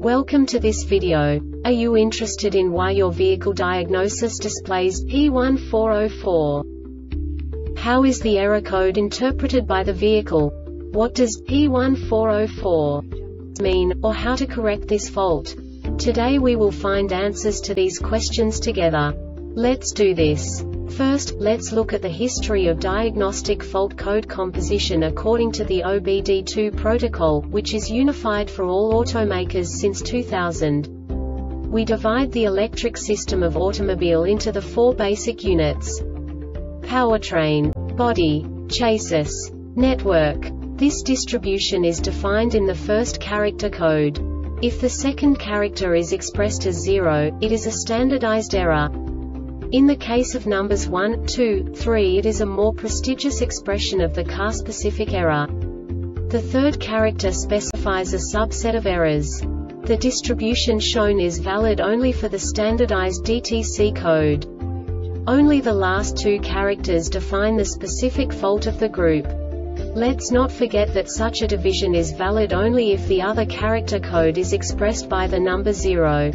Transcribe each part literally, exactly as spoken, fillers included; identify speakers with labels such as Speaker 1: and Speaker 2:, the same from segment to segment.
Speaker 1: Welcome to this video. Are you interested in why your vehicle diagnosis displays P one four zero four? How is the error code interpreted by the vehicle? What does P one four zero four mean, or how to correct this fault? Today we will find answers to these questions together. Let's do this. First, let's look at the history of diagnostic fault code composition according to the O B D two protocol, which is unified for all automakers since two thousand. We divide the electric system of automobile into the four basic units: powertrain, body, chassis, network. This distribution is defined in the first character code. If the second character is expressed as zero, it is a standardized error. In the case of numbers one, two, three, it is a more prestigious expression of the car-specific error. The third character specifies a subset of errors. The distribution shown is valid only for the standardized D T C code. Only the last two characters define the specific fault of the group. Let's not forget that such a division is valid only if the other character code is expressed by the number zero.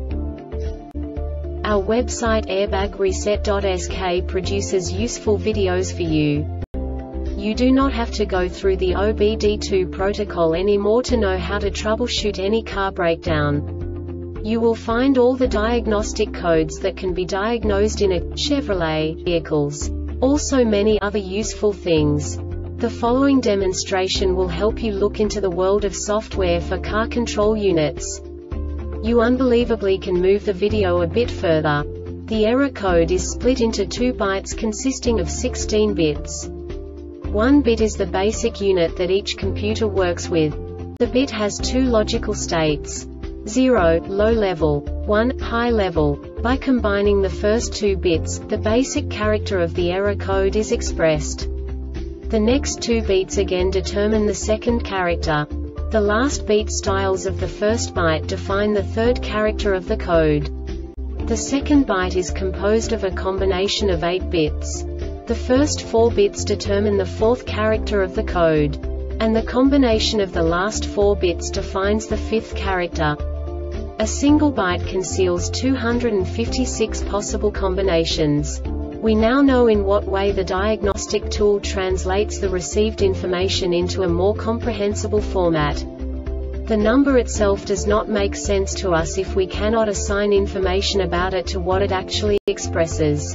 Speaker 1: Our website airbag reset dot S K produces useful videos for you. You do not have to go through the O B D two protocol anymore to know how to troubleshoot any car breakdown. You will find all the diagnostic codes that can be diagnosed in a Chevrolet vehicles. Also many other useful things. The following demonstration will help you look into the world of software for car control units. You unbelievably can move the video a bit further. The error code is split into two bytes consisting of sixteen bits. One bit is the basic unit that each computer works with. The bit has two logical states: zero, low level, one, high level. By combining the first two bits, the basic character of the error code is expressed. The next two bits again determine the second character. The last beat styles of the first byte define the third character of the code. The second byte is composed of a combination of eight bits. The first four bits determine the fourth character of the code. And the combination of the last four bits defines the fifth character. A single byte conceals two hundred fifty-six possible combinations. We now know in what way the diagnostic tool translates the received information into a more comprehensible format. The number itself does not make sense to us if we cannot assign information about it to what it actually expresses.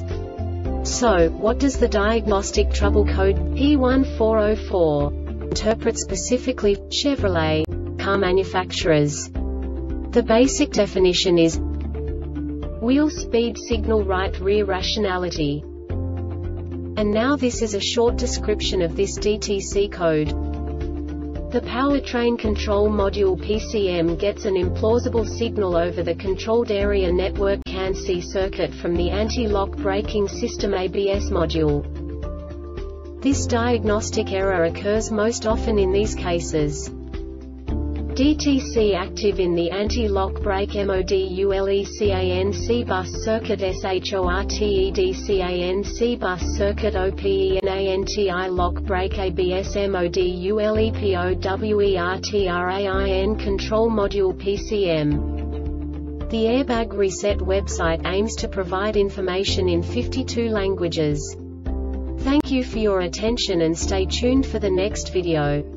Speaker 1: So, what does the diagnostic trouble code P one four zero four interpret specifically for Chevrolet car manufacturers? The basic definition is wheel speed signal right rear rationality. And now this is a short description of this D T C code. The powertrain control module P C M gets an implausible signal over the controlled area network C A N C circuit from the anti-lock braking system A B S module. This diagnostic error occurs most often in these cases: D T C active in the anti-lock brake module C A N C bus circuit shorted C bus circuit O P E N A N T I lock brake A B S module POWERTRAIN control module P C M. The Airbag Reset website aims to provide information in fifty-two languages. Thank you for your attention and stay tuned for the next video.